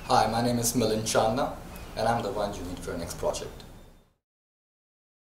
Hi, my name is Milind Chandna and I'm the one you need for your next project.